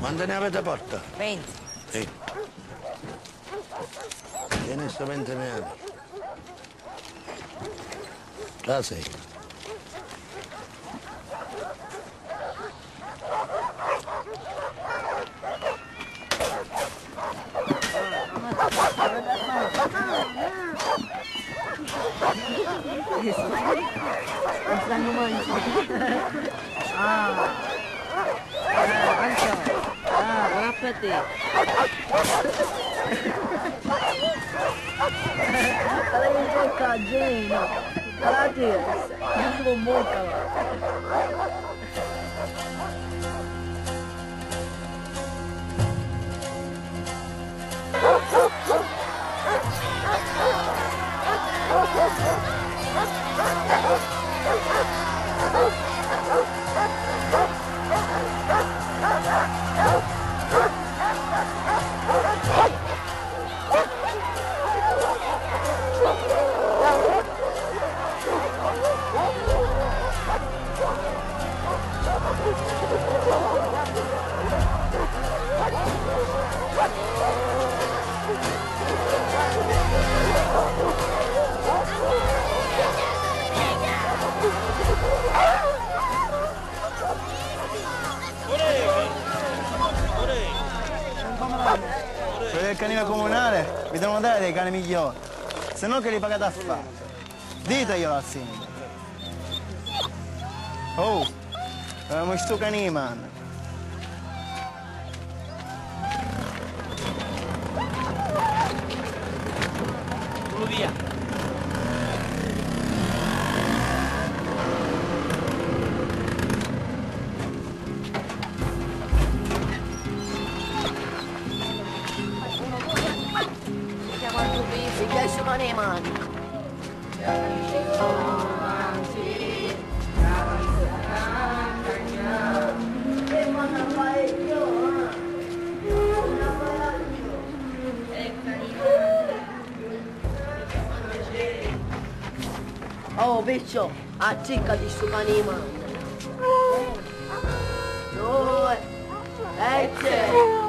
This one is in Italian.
Quante ne avete porta? 20. Sì. Tieni sto 20 neani. Là sei. Non stanno mangiando. Anche. Buon appetito. Alla bocca, Gino. Alla testa. Io non bocca. Quelli del canile comunale vi devono dare dei cani migliori, se no che li pagate a fare. Diteglielo al sindaco. Oh, abbiamo sto canile, man. Solo via. Si piacciono le mani. Oh, piccio, acciccati sto cane in mano. 2, 3.